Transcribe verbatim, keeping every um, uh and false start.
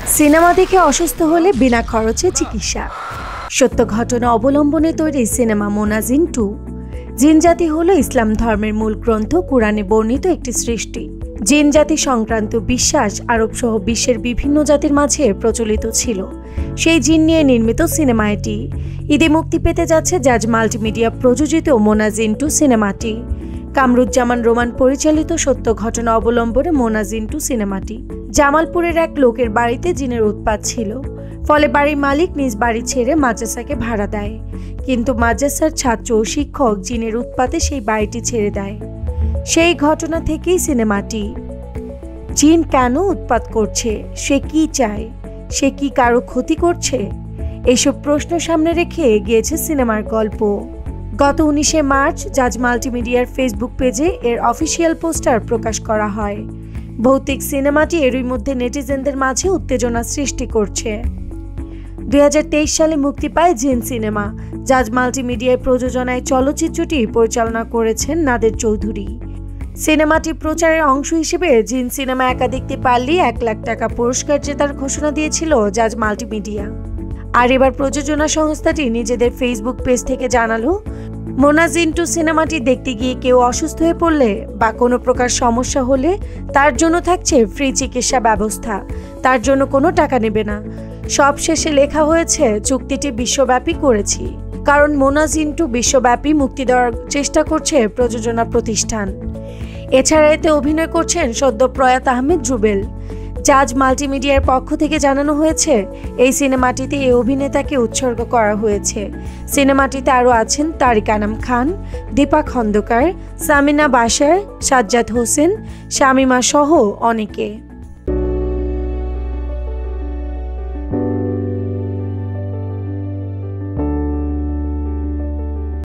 Cinema দেখে অসুস্থ হলে বিনা খরচে চিকিৎসা। সত্য ঘটনা অবলম্বনে তৈরি সিনেমা মোনাজিন টু। জিন জাতি হল ইসলাম ধর্মের মূল গ্রন্থ কুরআনে বর্ণিত একটি সৃষ্টি। জিন জাতি সংক্রান্ত বিশ্বাস আরব সহ বিশ্বের বিভিন্ন জাতির মাঝে প্রচলিত ছিল। সেই জিন নিয়ে নির্মিত সিনেমা এটি। ঈদে মুক্তি পেতে যাচ্ছে জাজ মাল্টিমিডিয়া প্রযোজিত মোনাজিন টু সিনেমাটি। কামরুজ্জামান রোমান পরিচালিত সত্য ঘটনা অবলম্বনে মোনাজিন টু সিনেমাটি। জামালপুরের এক লোকের বাড়িতে জিনের উৎপাত ছিল, ফলে বাড়ির মালিক নিজ বাড়ি ছেড়ে মাদ্রাসাকে ভাড়া দেয়। কিন্তু মাদ্রাসার ছাত্র ও শিক্ষক জিনের উৎপাতে সেই বাড়িটি ছেড়ে দেয়। সেই ঘটনা থেকেই সিনেমাটি। জিন কেন উৎপাত করছে, সে কি চায়, সে কি কারো ক্ষতি করছে, এসব প্রশ্ন সামনে রেখে গিয়েছে সিনেমার গল্প। গত উনিশে মার্চ জাজ মাল্টিমিডিয়ার ফেসবুক পেজে এর অফিসিয়াল পোস্টার প্রকাশ করা হয়। ভৌতিক সিনেমাটি এরই মধ্যে নেটিজেনদের মাঝে উত্তেজনা সৃষ্টি করছে। দুই হাজার তেইশ সালে মুক্তি পায় জিন সিনেমা। জাজ মাল্টিমিডিয়ার প্রযোজনায় চলচ্চিত্রটি পরিচালনা করেছেন নাদের চৌধুরী। সিনেমাটি প্রচারের অংশ হিসেবে জিন সিনেমা একা দেখতে পারলেই এক লাখ টাকা পুরস্কার জেতার ঘোষণা দিয়েছিল জাজ মাল্টিমিডিয়া। আর এবার প্রযোজনা সংস্থাটি নিজেদের ফেসবুক পেজ থেকে জানালো, মোনাজিন টু সিনেমাটি দেখতে গিয়ে কেউ অসুস্থ হয়ে পড়লে বা কোনো প্রকার সমস্যা হলে তার জন্য থাকছে ফ্রি চিকিৎসা ব্যবস্থা। তার জন্য কোনো টাকা নেবে না। সব শেষে লেখা হয়েছে, চুক্তিটি বিশ্বব্যাপী করেছি, কারণ মোনাজিন টু বিশ্বব্যাপী মুক্তি দেওয়ার চেষ্টা করছে প্রযোজনা প্রতিষ্ঠান। এছাড়া এতে অভিনয় করছেন সদ্য প্রয়াত আহমেদ জুবেল। জাজ মাল্টিমিডিয়ার পক্ষ থেকে জানানো হয়েছে, এই সিনেমাটিতে এই অভিনেতাকে উৎসর্গ করা হয়েছে। সিনেমাটিতে আরও আছেন তারিক আনাম খান, দীপা খন্দকার, সামিনা বাশার, সাজ্জাদ হোসেন, শামিমা সহ অনেকে।